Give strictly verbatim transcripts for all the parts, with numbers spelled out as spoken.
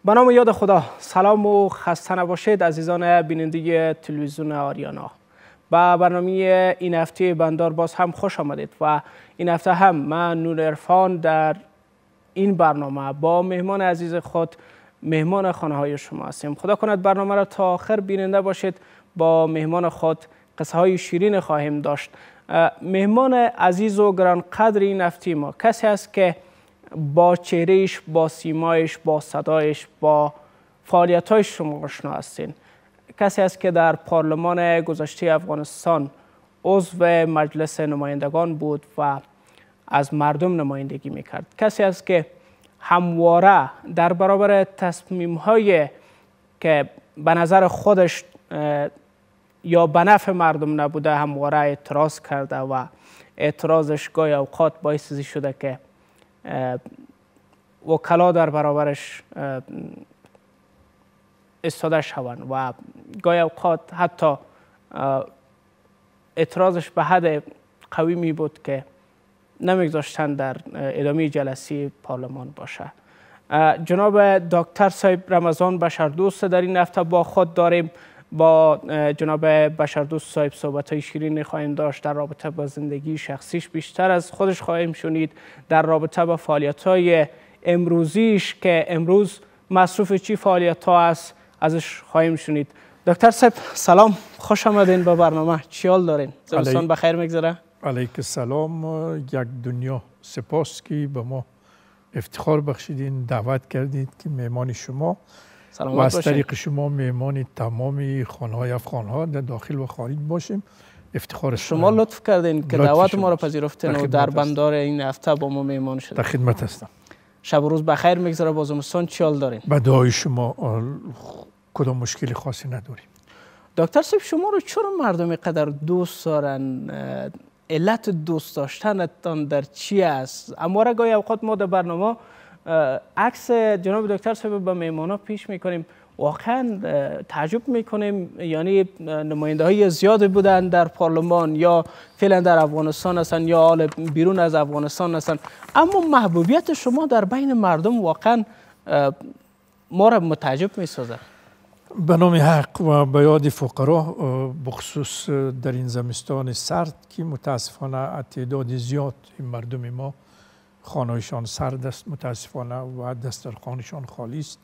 به نام یاد خدا. سلام و خسته نباشید عزیزان بیننده تلویزیون آریانا. با برنامه این هفته بندار باز هم خوش آمدید و این هفته هم من نور عرفان در این برنامه با مهمان عزیز خود مهمان خانه های شما هستیم. خدا کند برنامه را تا آخر بیننده باشید. با مهمان خود قصه های شیرین خواهیم داشت. مهمان عزیز و گرانقدر این هفته ما کسی است که با چهرهش، با سیمایش، با صدایش، با فعالیت‌هایش شما آشنا هستین. کسی است که در پارلمان گذشته افغانستان عضو مجلس نمایندگان بود و از مردم نمایندگی میکرد. کسی است که همواره در برابر تصمیم‌های که به نظر خودش یا به نفع مردم نبوده همواره اعتراض کرده و اعتراضش گاهی اوقات باعث شده که وکلا در برابرش ایستاده شوند و گاهی اوقات حتی اعتراضش به حد قوی می بود که نمیگذاشتن در ادامه جلسه پارلمان باشه. جناب داکتر صاحب رمضان بشردوست در این هفته با خود داریم. با جناب بشردوست صاحب صحبت های شیرین خواهیم داشت در رابطه با زندگی شخصیش. بیشتر از خودش خواهیم شنید در رابطه با فعالیت های امروزیش که امروز مصروف چی فعالیت ها است ازش خواهیم شنید. دکتر صاحب سلام، خوش آمدین به برنامه. چی حال دارین؟ زمستان بخیر میگذره؟ علیک السلام. یک دنیا سپاس که به ما افتخار بخشیدین، دعوت کردید که مهمان شما و از طریق شما مهمان تمام خانه‌های افغان‌ها در داخل و خارج باشیم. افتخار شما لطف کردین که دعوت ما را پذیرفتین و در بندار این هفته با ما مهمان شدید. در خدمت هستم. شب و روز بخیر میگذره. با زمستان چی حال دارین؟ به دعای شما کدام مشکلی خاصی نداریم. دکتر صاحب شما رو چرا مردم قدر دوست دارن؟ علت دوست داشتنتان در چی است؟ اما گاهی اوقات ما در برنامه عکس جناب دکتر صاحب به مهمانا پیش میکنیم، واقعا تعجب میکنیم. یعنی نماینده های زیادی بودن در پارلمان یا فعلا در افغانستان هستن یا حال بیرون از افغانستان هستن، اما محبوبیت شما در بین مردم واقعا ما را متعجب میسازه. به نام حق و به یاد فقرا، بخصوص در این زمستان سرد که متاسفانه تعداد زیاد این مردم ما خانه‌شان سرد است متاسفانه و دسترخوانشان خالی است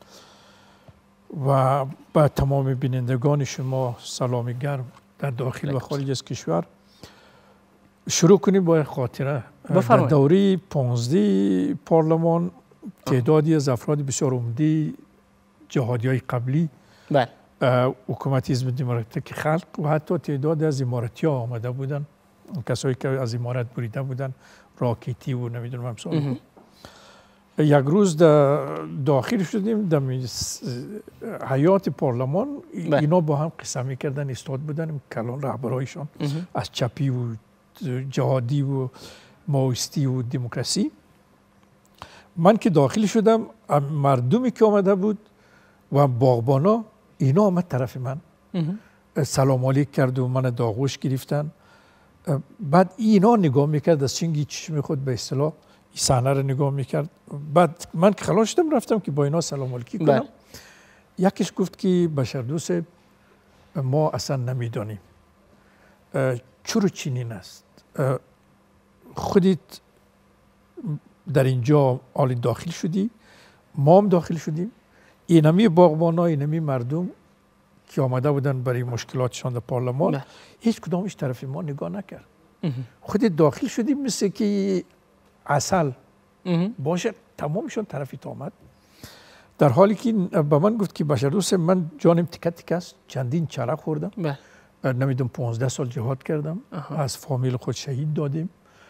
و به تمام بینندگان شما سلام گرم در داخل و خارج از کشور. شروع کنیم با خاطره. در دوره پانزده پارلمان تعدادی از افراد بسیار عمده جهادی های قبلی حکومت حزب دموکراتیک خلق و حتی تعداد از اماراتی ها آمده بودن، کسایی که از امارت بریده بودن، راکیتی و نمیدونم امثال. یک روز داخل شدیم در حیات پارلمان. اینا با هم قصه میکردن، استاد بودن کلان رهبرایشان از چپی و جهادی و ماویستی و دموکراسی. من که داخل شدم، مردمی که آمده بود و باغبانا اینا آمد طرف من، سلام علیک کرد و من داغوش گرفتن. بعد اینا نگاه میکرد از چنگی چشم خود به اصطلاح این صحنه رو نگاه میکرد. بعد من که خلاص شدم رفتم که با اینا سلام علیکی کنم. یکیش گفت که بشردوست ما اصلا نمیدانیم چرا چنین است، خودت در اینجا حال داخل شدی، ما هم داخل شدیم، اینمی باغبانا اینمی مردم که آمده بودن برای مشکلاتشان در پارلمان هیچ کدامش طرف ما نگاه نکرد. خود داخل شدیم مثل که اصل باشه تمامشان طرفی تا آمد. در حالی که به من گفت که بشردوست من جانم تکت تک است، چندین چرا خوردم، نمیدونم پانزده سال جهاد کردم، از فامیل خود شهید دادیم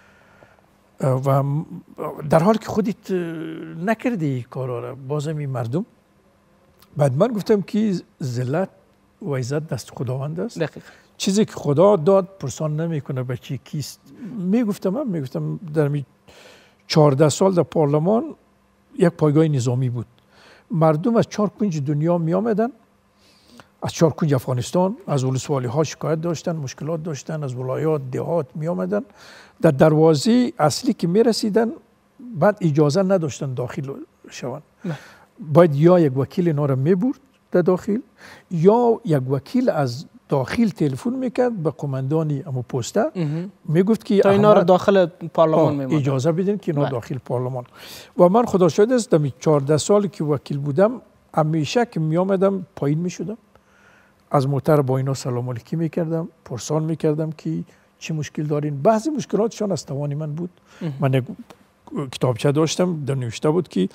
و در حالی که خودت نکردی این کارا را بازم این مردم. بعد من گفتم که ذلت و عزت دست خداوند است. دقیق. چیزی که خدا داد پرسان نمیکنه به چی کیست. میگفتم من میگفتم در می چهارده سال در پارلمان یک پایگاه نظامی بود. مردم از چهار کنج دنیا می آمدن، از چهار کنج افغانستان، از ولسوالی ها شکایت داشتن، مشکلات داشتن، از ولایات دهات می آمدن. در دروازه اصلی که می رسیدن بعد اجازه نداشتن داخل شوند. باید یا یک وکیل اینا را میبرد در داخل یا یک وکیل از داخل تلفن میکرد به قماندانی اما پسته میگفت که تا اینا رو داخل پارلمان میموند اجازه بدین که اینا داخل پارلمان. و من خدا شاهد است در چهارده سالی که وکیل بودم همیشه که می آمدم پایین می شدم از موتر با اینا سلام علیکی میکردم، پرسان میکردم که چه مشکل دارین. بعضی مشکلاتشان از توان من بود. من یک کتابچه داشتم در نوشته بود که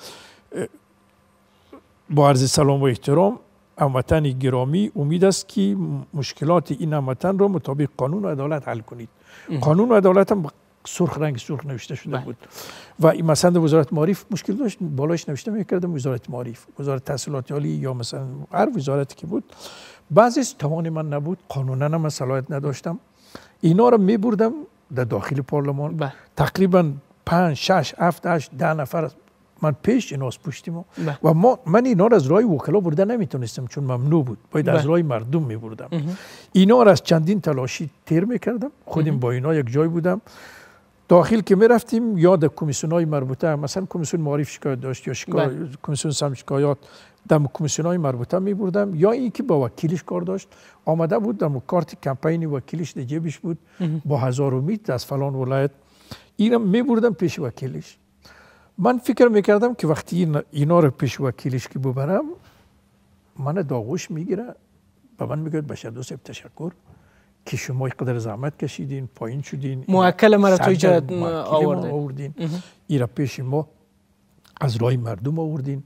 با عرض سلام و احترام هموطن گرامی، امید است که مشکلات این هموطن را مطابق قانون و عدالت حل کنید. قانون و عدالت هم سرخ رنگ سرخ نوشته شده بود و این مثلا وزارت معارف مشکل داشت، بالاش نوشته میکردم وزارت معارف، وزارت تحصیلات عالی یا مثلا هر وزارتی که بود. بعضی توان من نبود، قانونا هم صلاحیت نداشتم. اینا رو میبردم در داخل پارلمان بله. تقریبا پنج شش هفت هشت ده نفر من پیش ایناس پشتیم و ما من اینا رو از راه وکلا برده نمیتونستم چون ممنوع بود، باید بله. از راه مردم میبردم. اینا رو از چندین تلاشی تیر میکردم. خودم با اینا یک جای بودم داخل که میرفتیم یا در کمیسیون‌های مربوطه، مثلا کمیسیون معارف شکایت داشت یا شکایت بله. کمیسیون سم شکایات در کمیسیون‌های مربوطه میبردم یا این که با وکیلش کار داشت آمده بود در کارت کمپینی وکیلش در جیبش بود با هزار امید از فلان ولایت اینم میبردم پیش وکیلش. من فکر میکردم که وقتی اینا رو پیش وکیلش که ببرم من داغوش میگیره و من میگه بشردوست تشکر که شما قدر زحمت کشیدین، پایین شدین، موکل مرا تو ایجا آوردین، ایرا پیش ما از راه مردم آوردین.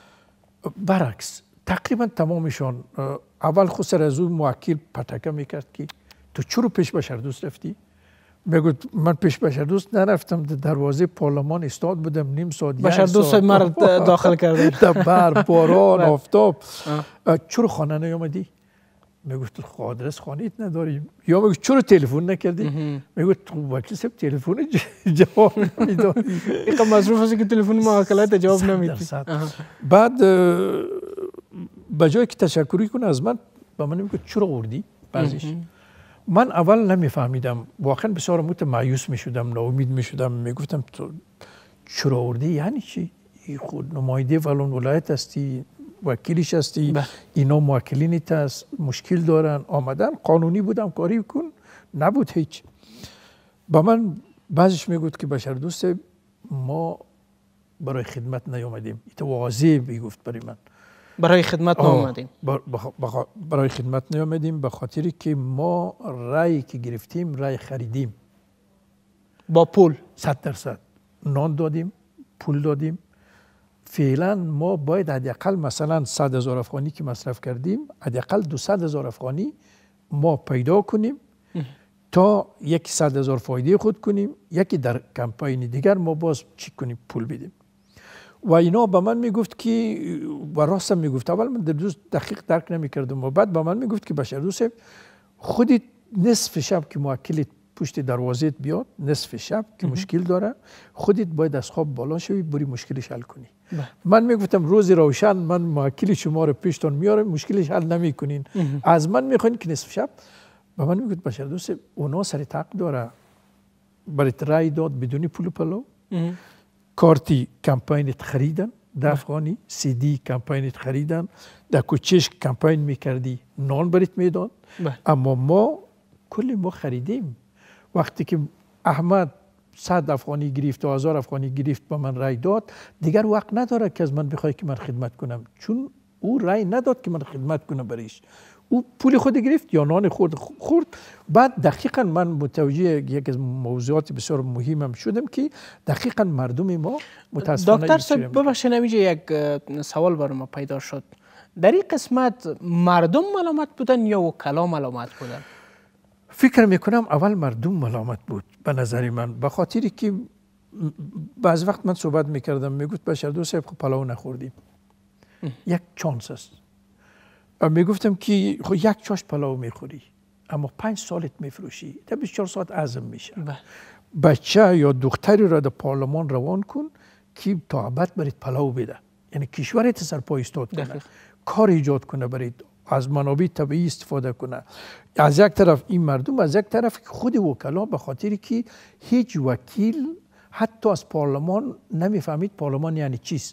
برعکس تقریبا تمامشان اول خود سر از اون موکل پتکه میکرد که تو چرا پیش بشردوست رفتی؟ بگو من پیش بشردوست نرفتم، در دروازه پارلمان استاد بودم نیم ساعت بشردوست مرا داخل کردن در برق باران آفتاب. چرا خانه نیامدی؟ میگفت خب آدرس خانه‌ات نداریم. یا میگفت چرا تلفن نکردی؟ میگفت وکیل صاحب تلفن جواب نمیداد. اینقدر مصروف است که تلفن موکلات جواب نمیدی. بعد به جای که تشکری کنه از من به من میگفت چرا آوردی؟ بعضیش من اول نمیفهمیدم، واقعا بسیار مایوس میشدم، ناامید میشدم، میگفتم تو چرا آوردی یعنی چی؟ خود نماینده فلان ولایت هستی، وکیلش هستی، اینا موکلینت هست، مشکل دارن، آمدن قانونی بودم کاری کن، نبود هیچ. با من بعضش میگفت که بشردوست ما برای خدمت نیامدیم، ایت واضح میگفت برای من برای خدمت نیامدیم. برای خدمت نیامدیم به خاطری که ما رای که گرفتیم رای خریدیم با پول صد درصد نان دادیم، پول دادیم. فعلا ما باید حداقل مثلا صد هزار افغانی که مصرف کردیم حداقل دویست هزار افغانی ما پیدا کنیم تا یک صد هزار فایده خود کنیم، یکی در کمپاین دیگر ما باز چی کنیم پول بدیم. و اینا به من میگفت که و راستم میگفت، اول من در دوست دقیق درک نمیکردم و بعد به من میگفت که بشردوست خودت نصف شب که موکلت پشت دروازه بیاد، نصف شب که مشکل داره، خودت باید از خواب بالا شوی بری مشکلش حل کنی. بله. من میگفتم روز روشن من موکل شما رو پیشتون میارم مشکلش حل نمیکنین، از من میخواین که نصف شب. و من میگفت بشردوست اونا سر تق داره برای رای داد بدون پول پلو، کارتی کمپاینت خریدن ده افغانی، سی دی کمپاینت خریدن، در کوچش کمپاین میکردی نان برات میداد. اما ما کلی ما خریدیم. وقتی که احمد صد افغانی گرفت و هزار افغانی گرفت با من رای داد، دیگر وقت نداره که از من بخوای که من خدمت کنم، چون او رای نداد که من خدمت کنم برایش. او پول خود گرفت یا نان خود خورد. بعد دقیقا من متوجه یک از موضوعات بسیار مهمم شدم که دقیقا مردم ما متاسفانه دکتر صاحب ببخشید نمیشه یک سوال برای ما پیدا شد. در این قسمت مردم ملامت بودن یا وکلا ملامت بودن؟ فکر میکنم اول مردم ملامت بود به نظر من، به خاطری که بعض وقت من صحبت میکردم میگفت بشردوست صاحب خب پلاو نخوردیم، یک چانس است. میگفتم که خب یک چاش پلاو میخوری اما پنج سالت میفروشی، تا بیست و چهار ساعت عزم میشه. بچه یا دختری را در پارلمان روان کن که تا ابد برات پلاو بده، یعنی کشورت سر پای ایستاد کنه، کار ایجاد کنه، برات از منابع طبیعی استفاده کنه. از یک طرف این مردم، از یک طرف خود وکلا، به خاطری که هیچ وکیل حتی از پارلمان نمیفهمید پارلمان یعنی چیست.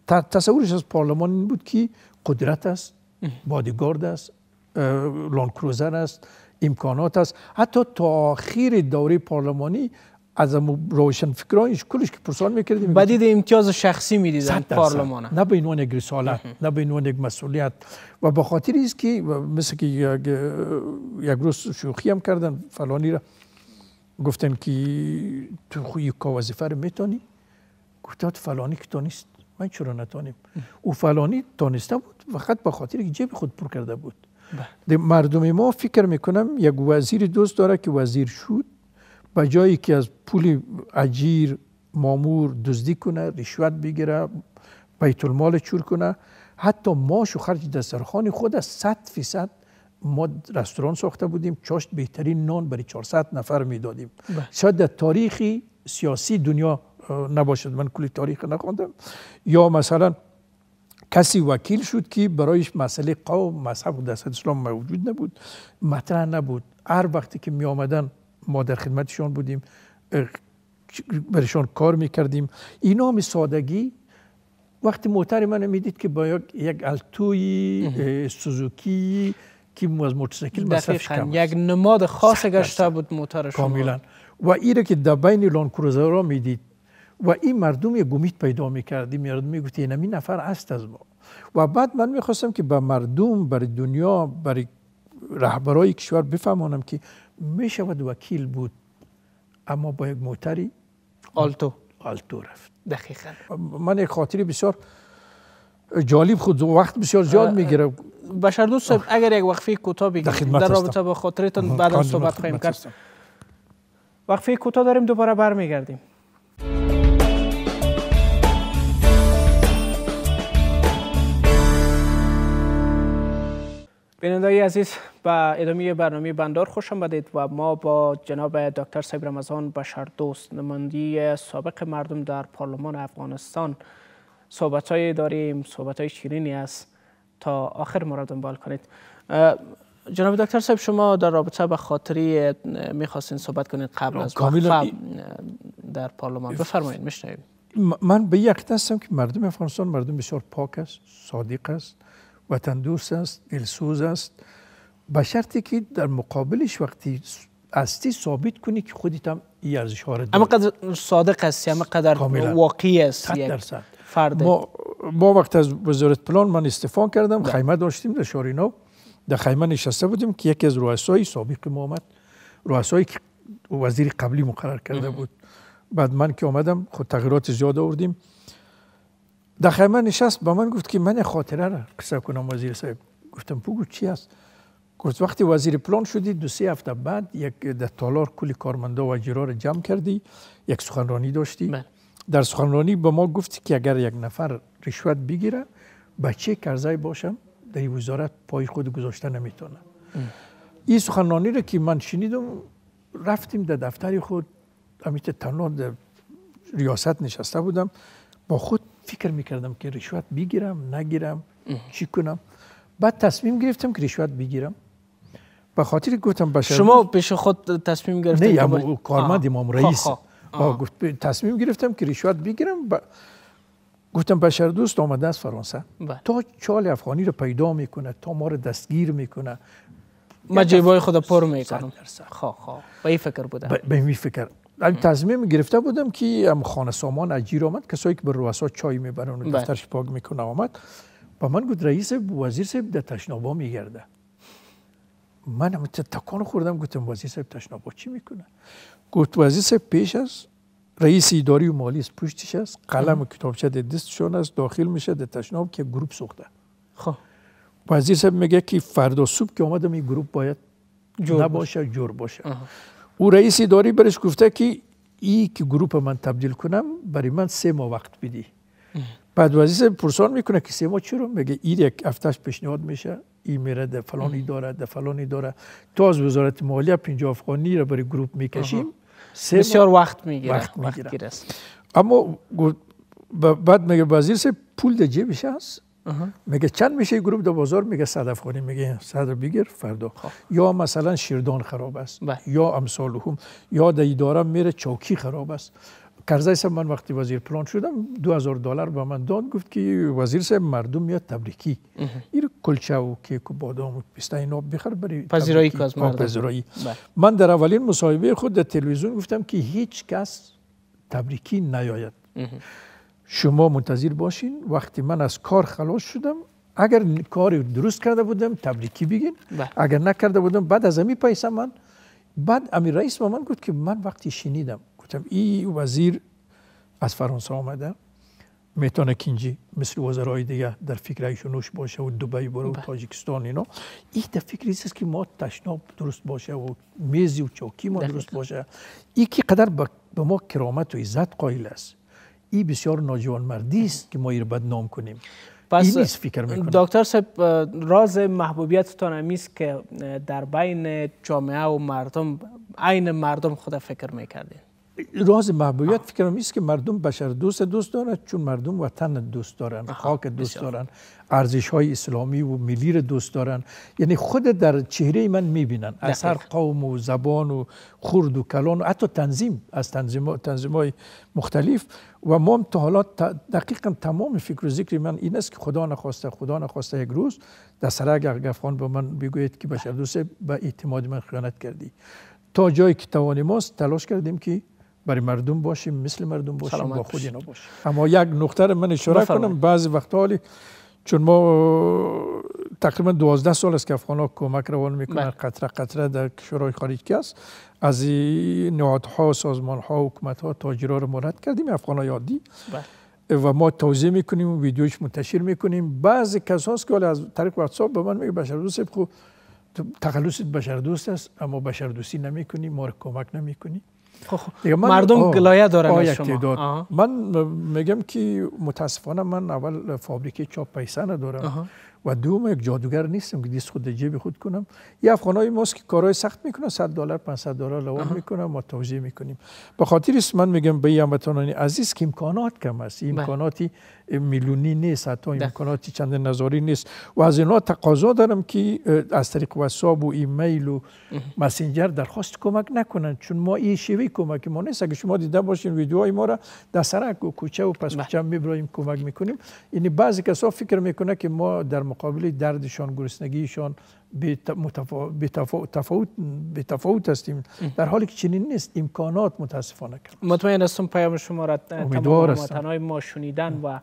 تصورش از پارلمان این بود که قدرت است، بادیگارد است، لانکروزر است، امکانات است. حتی تا آخر دوره پارلمانی از روشن فکرانش کلش که پرسان میکردیم بدید امتیاز شخصی میدیدن پارلمان، نه به عنوان یک رسالت، نه به عنوان یک مسئولیت. و به خاطر است که مثل که یک, یک روز شوخی هم کردن فلانی را، گفتن که تو خوی که وظیفه رو میتونی؟ گفتن فلانی که تانیست، من چرا نتانیم؟ او فلانی تانسته بود فقط به خاطر که جیب خود پر کرده بود. مردم ما فکر میکنم یک وزیر دوست داره که وزیر شد، به جایی که از پول اجیر مامور دزدی کنه، رشوت بگیره، بیت المال چور کنه، حتی ماش و خرج دسترخوان خود از صد فیصد ما رستوران ساخته بودیم، چاشت بهترین نان برای چهارصد نفر میدادیم. شاید در تاریخی سیاسی دنیا نباشد، من کلی تاریخ نخوندم. یا مثلا کسی وکیل شد که برایش مسئله قوم، مذهب و دست اسلام موجود نبود، مطرح نبود. هر وقتی که می آمدن ما در خدمتشان بودیم، برشان کار میکردیم. اینا می سادگی وقتی موتر من میدید که با یک التوی سوزوکی که از موتورسیکل مصرفش کم یک نماد خاص گشته بود موتر شما کاملا. و ایره که در بین لانکروزرها میدید و این مردم یک امید پیدا میکردی، مردم میگفت این همین نفر است از ما. و بعد من میخواستم که به مردم، برای دنیا، برای رهبرای کشور بفهمانم که میشود وکیل بود اما با یک موتری آلتو آلتو رفت. دقیقاً. من یک خاطری بسیار جالب، خود وقت بسیار زیاد میگیره. بشردوست صاحب اگر یک وقفه کوتاه بگیرید در رابطه با خاطرتون بعدا صحبت خواهیم کرد. وقفه کوتاه داریم، دوباره برمیگردیم. بینندگان عزیز، به ادامه برنامه بندار خوش آمدید و ما با جناب داکتر سایر رمضان بشردوست، نماینده سابق مردم در پارلمان افغانستان صحبت‌های داریم. صحبت‌های شیرینی است، تا آخر ما را دنبال کنید. جناب دکتر صاحب، شما در رابطه با خاطری می‌خواستین صحبت کنید قبل از وقفه در پارلمان. بفرمایید، میشنویم. من به یک دستم که مردم افغانستان مردم بسیار پاک است، صادق است، وطن دوست است، دلسوز است، به شرطی که در مقابلش وقتی هستی ثابت کنی که خودت هم این ارزش‌ها را داری. اما قدر صادق هستی، اما قدر واقعی است. یک درصد فرد. ما ما وقت از وزارت پلان من استعفا کردم، خیمه داشتیم در شارینو، در خیمه نشسته بودیم که یکی از رؤسای سابق ما آمد، رؤسایی که وزیر قبلی مقرر کرده بود. بعد من که آمدم خود تغییرات زیاد آوردیم. در خیمه نشست، با من گفت که من خاطره را قصه کنم وزیر صاحب. گفتم بگو چی است؟ گفت وقتی وزیر پلان شدی دو سه هفته بعد یک در تالار کلی کارمندا و اجرا را جمع کردی، یک سخنرانی داشتی. من. در سخنرانی به ما گفتی که اگر یک نفر رشوت بگیره بچه کرزی باشم در این وزارت پای خود گذاشته نمیتونه. این سخنرانی را که من شنیدم، رفتیم در دفتر خود، امیت تنها در ریاست نشسته بودم، با خود فکر میکردم که رشوت بگیرم نگیرم چی کنم. بعد تصمیم گرفتم که رشوت بگیرم. به خاطر گفتم بشر شما پیش خود تصمیم گرفتید؟ نه، یا کارمند امام رئیس. گفت تصمیم گرفتم که رشوت بگیرم. ب... گفتم بشردوست آمده از فرانسه تا چال افغانی رو پیدا میکنه، تا ما رو دستگیر میکنه، ما جیبای خود پر میکنم. خواه خواه به این فکر بودم. به این فکر تصمیم گرفته بودم که هم خانه سامان اجیر آمد، کسایی که به رؤسا چای میبرن و دفترش پاک میکنه آمد. با من گفت رئیس وزیر صاحب در تشنابا میگرده. من هم تکان خوردم، گفتم وزیر صاحب تشنابا چی میکنه؟ گفت وزیر صاحب پیش است، رئیس اداری و مالی است پشتش است، قلم و کتابچه در دستشون است، داخل میشه در تشناب که گروپ سوخته. خب وزیر صاحب میگه که فردا صبح که اومدم این گروپ باید جور نباشه، جور باشه. او رئیس اداری برش گفته که ای که گروپ من تبدیل کنم برای من سه ماه وقت بدی. بعد وزیر صاحب پرسان میکنه که سه ماه چرا؟ میگه این یک هفتهش پیشنهاد میشه، این میره در فلان اداره، در فلان اداره، تا از وزارت مالیه پنجاه افغانی را برای گروپ میکشیم. بسیار وقت میگیره. وقت میگیره. اما بعد میگه وزیر صاحب پول در جیبش هست. میگه چند میشه گروپ در بازار؟ میگه صد افغانی. میگه صد بگیر فردا. یا مثلا شیردان خراب است، یا امثال هم، یا در اداره میره چوکی خراب است. کرزی صاحب من وقتی وزیر پلان شدم دو هزار دلار به من داد، گفت که وزیر صاحب مردم میاد تبریکی این کلچه و کیک و بادام و پسته اینا بخر برای پذیرایی که از مردم. پذیرایی. من در اولین مصاحبه خود در تلویزیون گفتم که هیچ کس تبریکی نیاید. شما منتظر باشین وقتی من از کار خلاص شدم، اگر کار درست کرده بودم تبریکی بگین، اگر نکرده بودم بعد از امی پیسه من. بعد امیر رئیس با من گفت که من وقتی شنیدم گفتم این وزیر از فرانسه آمده، میتونه کنجی مثل وزرای دیگه در فکر ایشونوش باشه و دبی بره و تاجیکستان اینا، این در فکر است که ما تشناب درست باشه و میزی و چوکی ما درست باشه. این که قدر به ما کرامت و عزت قائل است، این بسیار ناجوان مردی است که ما این بدنام کنیم. پس دکتر صاحب راز محبوبیتتان همیست که در بین جامعه و مردم عین مردم خود فکر میکردین. راز محبوبیت فکر همیست که مردم بشردوست دوست دارن، چون مردم وطن دوست دارن، خاک دوست دارن، ارزش های اسلامی و ملی رو دوست دارن. یعنی خود در چهره من میبینن از هر قوم و زبان و خرد و کلان و حتی تنظیم از تنظیم تنظیم های مختلف. و ما تا حالا دقیقا تمام فکر و ذکر من این است که خدا نخواسته خدا نخواسته یک روز در سر اگر افغان به من بگوید که بشردوست به اعتماد من خیانت کردی، تا جایی که توان ماست تلاش کردیم که برای مردم باشیم، مثل مردم باشیم، با خود اینا باشیم. اما یک نکته رو من اشاره کنم، بعضی وقتا حالی چون ما تقریبا دوازده سال است که افغان‌ها کمک روان میکنن قطره قطره در کشورهای خارجی است، از این نهادها، سازمانها، حکومت‌ها، تاجرها رو مرد کردیم، افغان‌های عادی و ما توضیح میکنیم و ویدیوش منتشر میکنیم. بعضی کساست که از طریق واتساپ به من میگه بشردوست خب تخلصت بشردوست است اما بشردوستی نمیکنی، ما رو کمک نمیکنی. مردم گلایه دارن از شما. من میگم که متاسفانه من اول فابریکه چاپ پیسه ندارم و دوم یک جادوگر نیستم که دیست خود در جیب خود کنم. یه افغانای ماست که کارهای سخت میکنن، صد دلار پانصد دلار لوان میکنن، ما توضیح میکنیم. به خاطر است من میگم به هموطنان عزیز که امکانات کم است، امکاناتی میلیونی نیست، حتی امکاناتی چند نظری نیست و از اینا تقاضا دارم که از طریق واتساپ و ایمیل و مسنجر درخواست کمک نکنن، چون ما این شیوه کمک ما نیست. اگه شما دیده باشین ویدیوهای ما را در سرک و کوچه و پس کوچه میبریم کمک میکنیم. یعنی بعضی کسا فکر میکنه که ما در مقابل دردشان، گرسنگیشان به تفاوت به تفاوت هستیم، در حالی که چنین نیست. امکانات متاسفانه کم. مطمئن هستم پیام شما را تمام هموطنان ما شنیدن و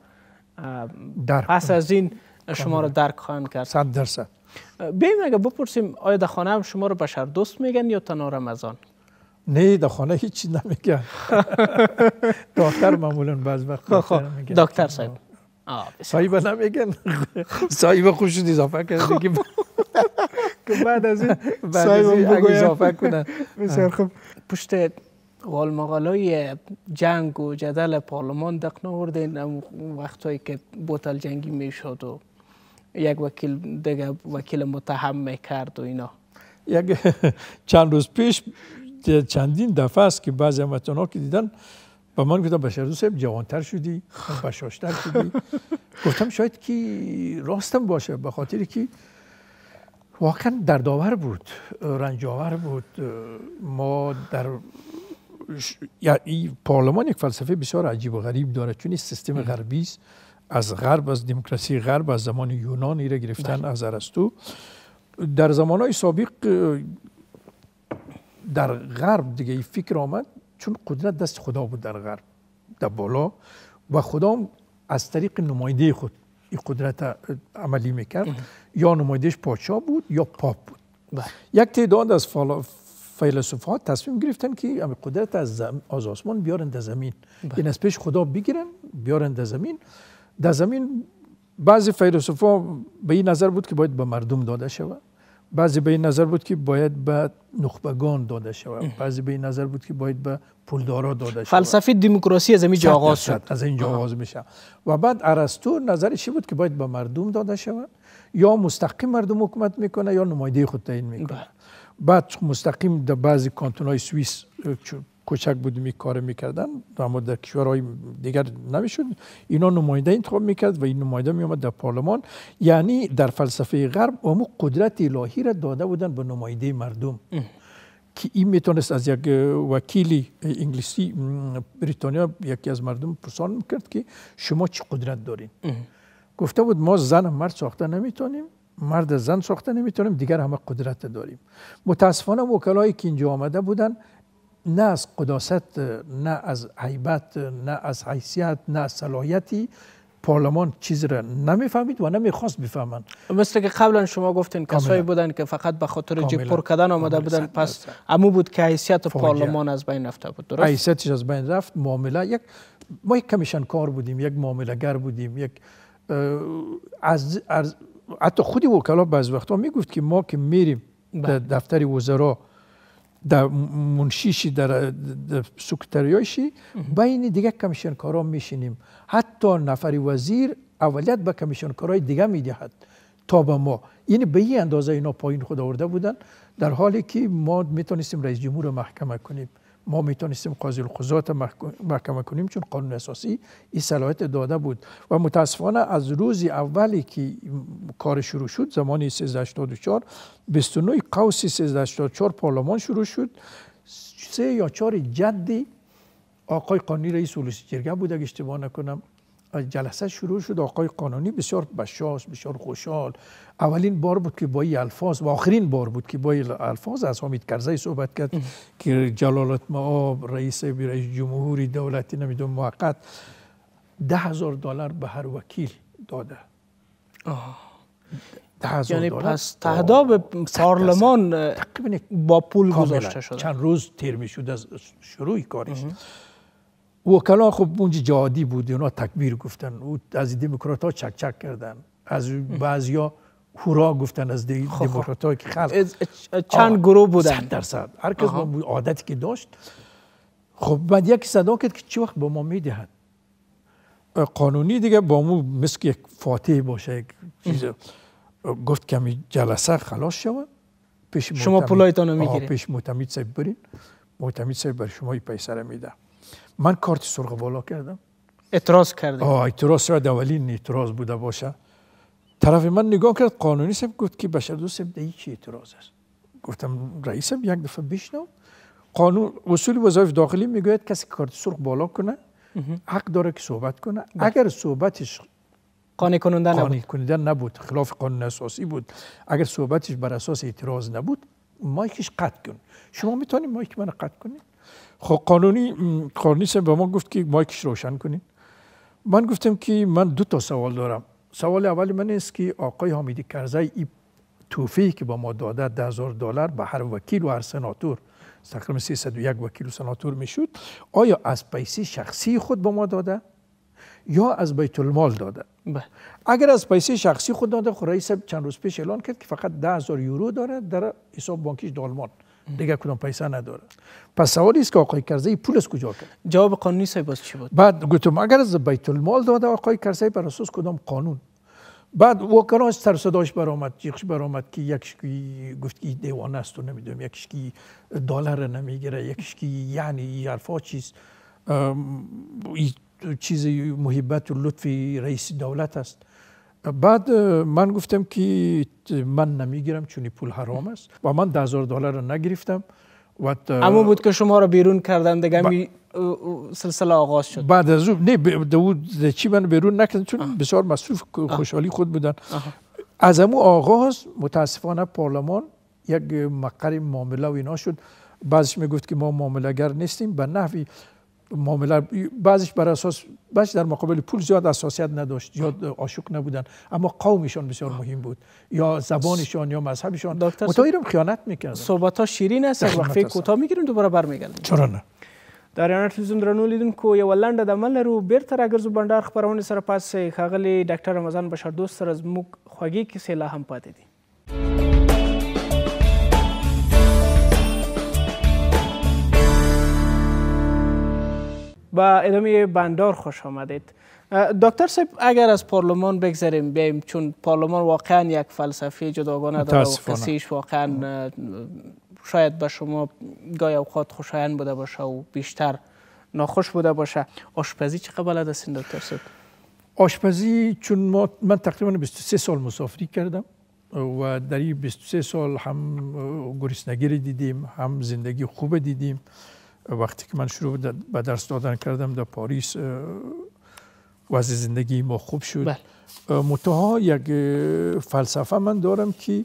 پس از این شما را درک خواهند کرد. صد درصد. بیایم اگه بپرسیم آیا در خانه هم شما رو بشردوست میگن یا تنها رمضان؟ نه در خانه هیچی نمیگن. داکتر معمولا بعض وقت میگن. داکتر صاحب صاحب نمیگن، صاحب خوش اضافه کرده که بعد از این صاحب اضافه کنن. بسیار خوب. پشت والمقالای جنگ و جدل پارلمان دق نوردین وقتایی که بوتل جنگی میشد و یک وکیل دیگه وکیل متهم میکرد و اینا. یک چند روز پیش چندین دفعه است که بعضی هموطنان که دیدن با من گفتم بشردوست صاحب جوانتر شدی، بشاشتر شدی. گفتم شاید که راستم باشه، به خاطر که واقعا دردآور بود، رنجاور بود. ما در یعنی پارلمان یک فلسفه بسیار عجیب و غریب داره، چون این سیستم غربی است، از غرب، از دموکراسی غرب، از زمان یونان ایره گرفتن، از ارسطو. در زمانهای سابق در غرب دیگه این فکر آمد، چون قدرت دست خدا بود در غرب در بالا و خدا از طریق نماینده خود این قدرت عملی میکرد. یا نمایندهش پادشاه بود یا پاپ بود. بله. یک تعداد از فیلسوفات تصمیم گرفتن که قدرت از, از آسمان بیارن در زمین. این از پیش خدا بگیرن بیارن در زمین. در زمین بعضی فیلسوفا به این نظر بود که باید به مردم داده شود، بعضی به این نظر بود که باید به نخبگان داده شود، بعضی به این نظر بود که باید به پولدارا داده شود. فلسفه دموکراسی از اینجا آغاز شد. از اینجا آغاز میشه. و بعد ارسطو نظرش بود که باید به مردم داده شود، یا مستقیم مردم حکومت میکنه یا نماینده خود تعیین میکنه. بعد مستقیم در بعضی کانتون‌های سوئیس کوچک بود می کار میکردن، اما در کشورهای دیگر نمیشد. اینا نماینده انتخاب میکرد و این نماینده میومد در پارلمان. یعنی در فلسفه غرب اون قدرت الهی را داده بودن به نماینده مردم که این میتونست از یک وکیلی انگلیسی بریتانیا یکی از مردم پرسان میکرد که شما چه قدرت دارین؟ گفته بود ما زن مرد ساخته نمیتونیم، مرد زن ساخته نمیتونیم، دیگر همه قدرت داریم. متاسفانه وکلایی که اینجا آمده بودن نه از قداست، نه از هیبت، نه از حیثیت، نه از صلاحیتی پارلمان چیز را نمیفهمید و نمیخواست بفهمن. مثل که قبلا شما گفتین کسایی بودن که فقط به خاطر جیب پر کردن آمده بودن، پس عمو بود که حیثیت پارلمان از بین رفته بود. درست؟ حیثیتش از بین رفت. معامله یک ما یک کمیشن کار بودیم، یک معامله گر بودیم، یک از, از حتی خودی وکلا بعض وقتا میگفت که ما که میریم در دفتر وزرا در منشیشی در سکرتریایشی بین دیگه کمیشنکارا میشینیم، حتی نفر وزیر اولیت به کمیشنکارای دیگه میدهد تا به ما. یعنی به این اندازه اینا پایین خود آورده بودن، در حالی که ما میتونستیم رئیس جمهور رو محکمه کنیم، ما میتونستیم قاضی القضات محکمه کنیم، چون قانون اساسی این صلاحیت داده بود. و متاسفانه از روز اولی که کار شروع شد، زمان سیزده هشتاد و چهار، بیست و نه قوس سیزده هشتاد و چهار پارلمان شروع شد. سه یا چهار جدی آقای قانونی رئیس اولوسی جرگه بود اگه اشتباه نکنم، جلسه شروع شد. آقای قانونی بسیار بشاش، بسیار خوشحال، اولین بار بود که با این الفاظ و آخرین بار بود که با این الفاظ از حامد کرزی صحبت کرد که جلالت مآب رئیس رئیس جمهوری دولتی نمیدونم موقت ده هزار دلار به هر وکیل داده. ده هزار یعنی پس تهداب پارلمان با پول گذاشته شده. چند روز تیر می شد از شروع کارش. وکلا خب اونجا جهادی بود، اونا تکبیر گفتن، از دموکرات ها چک چک کردن، از بعضیا هورا گفتن از دموکرات ها که خلق چند گروه بودن، صد درصد هر کس با عادتی که داشت. خب بعد یکی صدا کرد که چی وقت با ما میدهد قانونی دیگه با ما مثل یک فاتح باشه، یک چیز. گفت که می جلسه خلاص شود، پیش شما پولایتان رو میگیرید، پیش معتمد صاحب برین، معتمد صاحب بر شما این پیسه رو میده. من کارت سرخ بالا کردم، اعتراض کردم. آه اعتراض شد، اولین اعتراض بوده باشه. طرف من نگاه کرد، قانونی صاحب گفت که بشردوست صاحب دیگه چی اعتراض است؟ گفتم رئیس صاحب یک دفعه بشنو، قانون اصول وظایف داخلی میگوید کسی کارت سرخ بالا کنه حق داره که صحبت کنه. اگر صحبتش قانع کننده نبود. قانع کننده نبود، خلاف قانون اساسی بود، اگر صحبتش بر اساس اعتراض نبود، مایکش قطع کن. شما میتونید مایک من قطع کنید. خب قانونی قانونی صاحب به ما گفت که مایکش روشن کنید. من گفتم که من دو تا سوال دارم. سوال اولی من است که آقای حامد کرزی این توفیقی که با ما داده ده هزار دلار به هر وکیل و هر سناتور، تقریبا سیصد و یک وکیل و سناتور میشد، آیا از پیسه شخصی خود به ما داده یا از بیت المال داده؟ بله. اگر از پیسه شخصی خود داده، خب رئیس چند روز پیش اعلان کرد که فقط ده هزار یورو داره در حساب بانکیش دالمان، دیگه کدام پیسه نداره. پس سوالی است که آقای کرزی پول از کجا کرد؟ جواب قانونی صاحب باز چی بود؟ بعد گفتم اگر از بیت المال داده آقای کرزی بر اساس کدام قانون؟ بعد وکلا سر صداش برآمد، جیغش برآمد که یکیش کی گفت که دیوانه است و نمیدونم، یکیش کی دلار نمیگیره، یکیش کی یعنی این حرفا چیز چیز محبت و لطف رئیس دولت است. بعد من گفتم که من نمیگیرم چون پول حرام است و من ده هزار دلار رو نگرفتم. و اما بود که شما را بیرون کردن دیگه می سلسله آغاز شد. بعد از اون نه داود چی من بیرون نکردن چون بسیار مصروف خوشحالی خود بودن. آه. از امو آغاز متاسفانه پارلمان یک مقر معامله و اینا شد. بعضش میگفت که ما معامله گر نیستیم، به نحوی معامله بعضش بر اساس بعضش در مقابل پول زیاد اساسیت نداشت، زیاد عاشق نبودن، اما قومشان بسیار مهم بود یا زبانشان یا مذهبشان. متایرم خیانت میکردن. صحبت ها شیرین است، وقفه کوتاه میگیریم دوباره برمیگردیم. چرا نه؟ د اریانا ټلویزیون درنو لیدونکو یوه لنډه دمه لرو، بیرته راګرځو بنډار خپرونې سره پاس ښاغلي ډاکټر رمضان بشردوست سره زموږ خوږې کیسې لا هم پاتې دي. با ادامه بندار خوش آمدید. دکتر صاحب اگر از پارلمان بگذاریم بیایم، چون پارلمان واقعا یک فلسفه جداگانه داره و کسیش واقعا شاید به شما گاهی اوقات خوشایند بوده باشه و بیشتر ناخوش بوده باشه. آشپزی چه بلد هستین دکتر صاحب؟ آشپزی چون ما من تقریبا بیست و سه سال مسافری کردم، و در این بیست و سه سال هم گرسنگی رو دیدیم، هم زندگی خوب دیدیم. وقتی که من شروع به درس دادن کردم در پاریس وضع زندگی ما خوب شد. منتها یک فلسفه من دارم که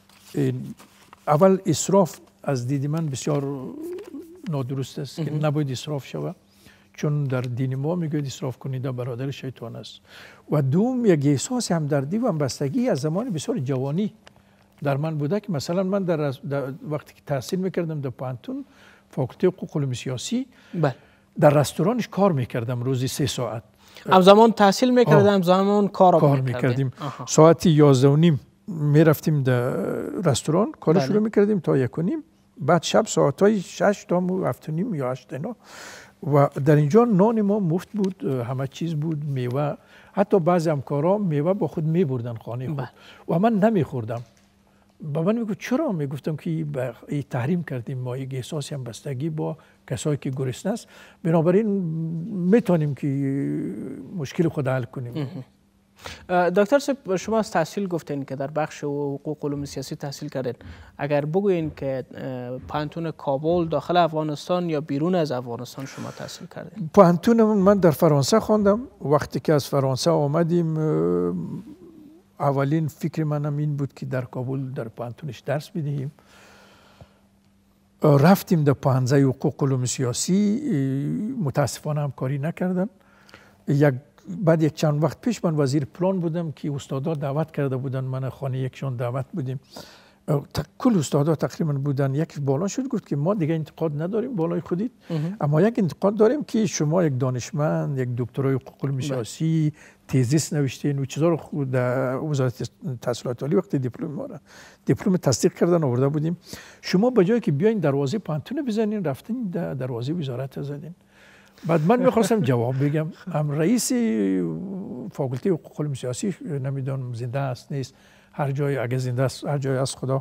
اول اسراف از دید من بسیار نادرست است که نباید اسراف شود، چون در دین ما میگه اسراف کنیده برادر شیطان است. و دوم یک احساس همدردی و همبستگی از زمان بسیار جوانی در من بوده که مثلا من در, در وقتی که تحصیل میکردم در پانتون فاکولته حقوق علوم سیاسی در رستورانش کار میکردم روزی سه ساعت. همزمان تحصیل میکردم، همزمان کار کار میکردیم. ساعت یازده و نیم میرفتیم در رستوران کار شروع میکردیم تا یک و نیم، بعد شب ساعت های شش تا هفت و نیم یا هشت اینا. و در اینجا نان ما مفت بود، همه چیز بود، میوه، حتی بعضی همکارا میوه با خود میبردن خانه خود و من نمیخوردم. با من میگفت چرا؟ میگفتم که تحریم کردیم ما، یک احساسی هم بستگی با کسایی که گرسنه است، بنابراین میتونیم که مشکل خود حل کنیم. دکتر صاحب، شما از تحصیل گفتین که در بخش حقوق علوم سیاسی تحصیل کردین. اگر بگوین که پانتون کابل داخل افغانستان یا بیرون از افغانستان شما تحصیل کردین؟ پانتون من در فرانسه خواندم. وقتی که از فرانسه آمدیم اولین فکر منم این بود که در کابل در پانتونش درس بدهیم. رفتیم در پانزه حقوق علوم سیاسی، متاسفانه همکاری نکردن. یک بعد یک چند وقت پیش من وزیر پلان بودم که استادا دعوت کرده بودن، من خانه یکشان دعوت بودیم، کل استادا تقریبا بودن. یک بالا شد گفت که ما دیگه انتقاد نداریم بالای خودید، اما یک انتقاد داریم که شما یک دانشمند، یک دکترای حقوق علوم سیاسی، تزیس نوشتین و چیزا رو در وزارت تحصیلات عالی وقتی دیپلم ما را دیپلم تصدیق کردن آورده بودیم، شما به جای که بیاین دروازه پانتون بزنین رفتین در دروازه وزارت زدین. بعد من میخواستم جواب بگم، هم رئیس فاکولته حقوق علوم سیاسی نمیدونم زنده است نیست، هر جای اگه زنده است هر جای از خدا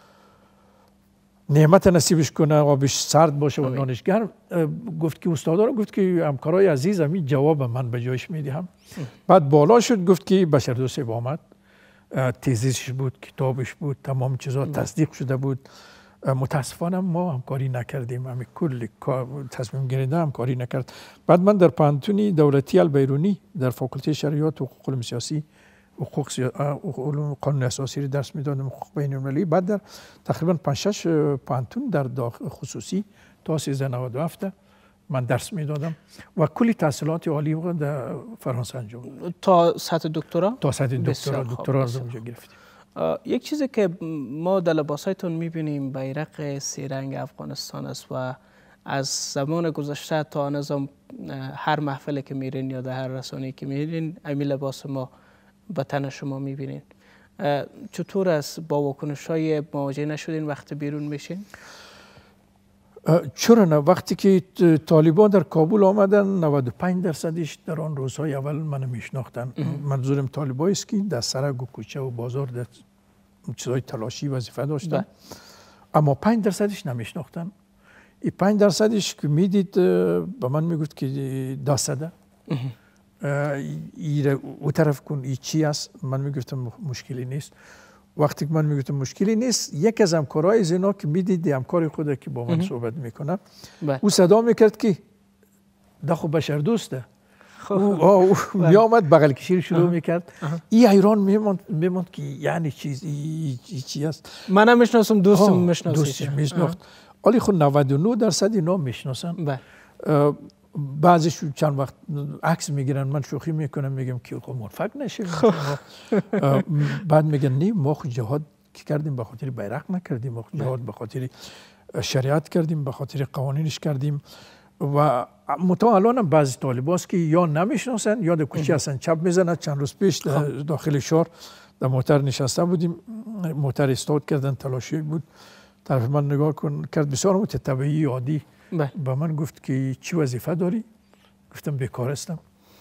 نعمت نصیبش کنه، آبش سرد باشه و نانش گرم، گفت که استادا رو گفت که همکارای عزیزم این جواب من به جایش میدهم. بعد بالا شد گفت که بشردوست آمد، تزیسش بود، کتابش بود، تمام چیزا تصدیق شده بود. متاسفانه ما همکاری نکردیم، همین کل تصمیم گیرنده همکاری نکرد. بعد من در پانتونی دولتی البیرونی در فاکولته شریعت و حقوق علوم سیاسی حقوق علوم قانون اساسی درس میدادم، حقوق بین المللی. بعد در تقریبا پنج شش پانتون در داخل خصوصی تا سیزده نود و هفت من درس میدادم و کلی تحصیلات عالی در فرانسه انجام دادم. تا سطح دکترا؟ تا سطح دکترا دکترا از اونجا گرفتیم. یک چیزی که ما در لباسایتون میبینیم بیرق سه رنگ افغانستان است و از زمان گذشته تا نظام هر محفلی که میرین یا در هر رسانه‌ای که میرین امی لباس ما به تن شما میبینین. چطور است با واکنش‌های مواجه نشدین وقتی بیرون میشین؟ چرا نه؟ وقتی که طالبان در کابل آمدن نود و پنج درصدش در آن روزهای اول منو میشناختن. منظورم طالبایی است که در سرک و کوچه و بازار در چیزای تلاشی وظیفه داشتن، اما پنج درصدش نمیشناختن. این پنج درصدش که میدید به من میگفت که داسده ای او طرف کن، ای چی است؟ من میگفتم مشکلی نیست. وقتی که من میگفتم مشکلی نیست، یک از همکارای زنا که میدید همکار خود که با من صحبت میکنه او صدا میکرد که دا خب بشردوسته. او میامد بغل کشی شروع میکرد. این حیران میموند که یعنی چیز ای چی است؟ من هم میشناسم، دوستم میشناسم، دوستش میشناخت. ولی خود نود و نه درصد اینا میشناسن. بعضیش چند وقت عکس میگیرن، من شوخی میکنم میگم که موفق نشه. بعد میگن نه ما خود جهاد که کردیم به خاطر بیرق نکردیم، ما جهاد به خاطر شریعت کردیم، به خاطر قوانینش کردیم. و متا الان هم بعضی طالباست که یا نمیشناسن یا در کوچه هستن چپ میزنن. چند روز پیش داخل شهر در موتر نشسته بودیم، موتر استارت کردن، تلاشی بود، طرف من نگاه کن کرد، بسیار متطبعی عادی با من گفت که چی وظیفه داری؟ گفتم بیکار هستم.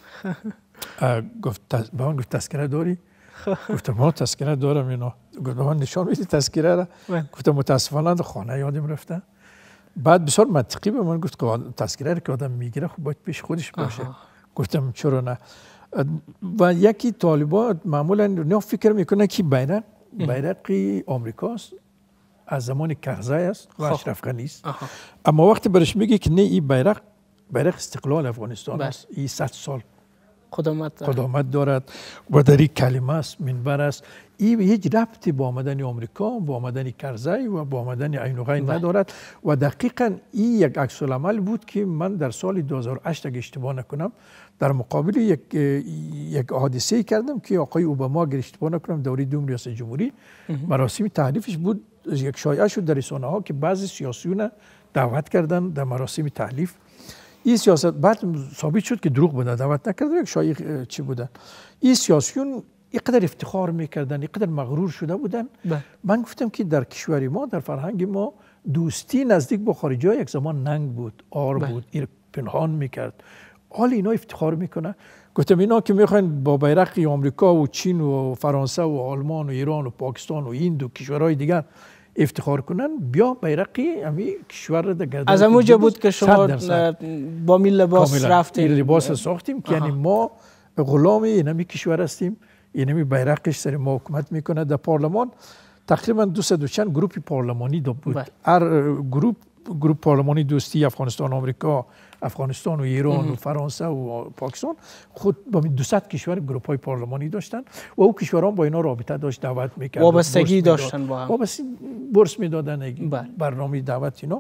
گفت با من گفت تذکره داری؟ گفتم ما تذکره دارم. اینا گفت من نشان میدی تذکره را؟ گفتم متاسفانه خانه یادم رفته. بعد بسیار منطقی به من گفت که تذکره را که آدم میگیره خب باید پیش خودش باشه. گفتم چرا نه؟ و یکی طالبان معمولا نه فکر میکنه که بیرق بیرق آمریکاست، از زمان کرزی است و اشرف غنی است. اما وقتی برش میگه که نه این بیرق بیرق استقلال افغانستان است، این صد سال قدامت دارد. قدامت دارد و در این کلمه است، منبر است. این هیچ ربطی با آمدن آمریکا، با آمدن کرزی و با آمدن عین و غین ندارد و دقیقاً این یک عکس العمل بود که من در سال دو هزار و هشت اگه اشتباه نکنم در مقابل یک یک حادثه کردم که آقای اوباما اگر اشتباه نکنم دوره دوم ریاست جمهوری مراسم تحلیفش بود. یک شایعه شد در رسانه ها که بعضی سیاسیون دعوت کردن در مراسم تحلیف. این سیاست بعد ثابت شد که دروغ بوده، دعوت نکردن، یک شایعه چی بودن. این سیاسیون اینقدر افتخار میکردن، اینقدر مغرور شده بودن. من گفتم که در کشور ما، در فرهنگ ما دوستی نزدیک با خارجی ها یک زمان ننگ بود، آر بود، این پنهان میکرد. حال اینا افتخار میکنه. گفتم اینا که میخواین با بیرق آمریکا و چین و فرانسه و آلمان و ایران و پاکستان و هند و کشورهای دیگر افتخار کنن، بیا بیرقی امی کشور را در گردن. از همونجا بود که شما با می لباس رفتیم. لباس ساختیم که یعنی ما غلام اینمی کشور هستیم، اینمی بیرقش سر ما حکومت میکنه. در پارلمان تقریبا دو صد و چند گروه پارلمانی دو بود. هر گروه گروه پارلمانی دوستی افغانستان آمریکا، افغانستان و ایران و فرانسه و پاکستان خود با دویست کشور گروه های پارلمانی داشتن و او کشورها با اینا رابطه داشت، دعوت میکرد، وابستگی داشتن با هم، وابستگی برس میدادن، برنامه دعوت اینا.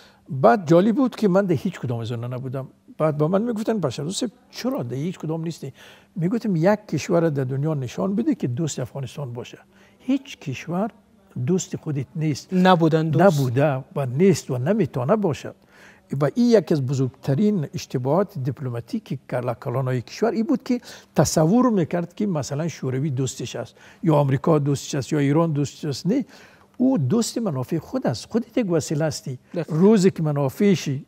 بعد جالب بود که من در هیچ کدام از اونها نبودم. بعد با من میگفتن بشردوست چرا در هیچ کدام نیستی؟ میگفتم یک کشور در دنیا نشان بده که دوست افغانستان باشه. هیچ کشور دوست خودت نیست، نبودن دوست نبوده و نیست و نمیتونه باشه. و این یکی از بزرگترین اشتباهات دیپلماتیک کلانای کشور این بود که تصور میکرد که مثلا شوروی دوستش است یا آمریکا دوستش است یا ایران دوستش است. نه، او دوست منافع خود است. خودت یک وسیله هستی. روزی که منافعشی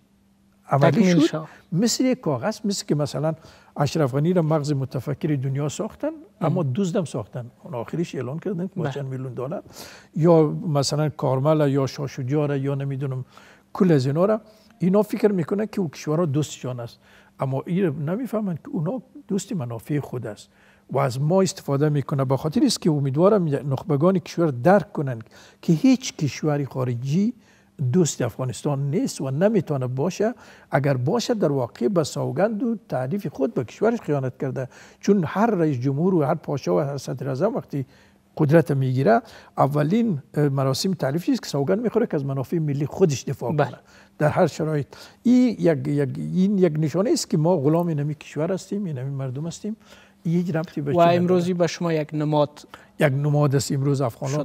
عملی شد، مثل یک کاغذ، مثل که مثلا اشرف غنی را مغز متفکر دنیا ساختن اما دزدم ساختن، اون آخرش اعلان کردن که با چند میلیون دلار، یا مثلا کارمل یا شاه شجاع یا نمیدونم کل از اینا را اینا فکر میکنن که او کشورها دوستشان است، اما این نمیفهمند که اونا دوست منافع خود است و از ما استفاده میکنه. به خاطر است که امیدوارم نخبگان کشور درک کنند که هیچ کشوری خارجی دوست افغانستان نیست و نمیتونه باشه. اگر باشه در واقع به سوگند و تعریف خود به کشورش خیانت کرده، چون هر رئیس جمهور و هر پاشا و هر صدر اعظم وقتی قدرت میگیره اولین مراسم تعریفی است که سوگند میخوره که از منافع ملی خودش دفاع کنه در هر شرایط. این یک یک این یک نشانه است که ما غلام اینمی کشور هستیم، اینمی مردم هستیم. یک ربطی به و امروزی به شما یک نماد یک نماد است امروز افغانان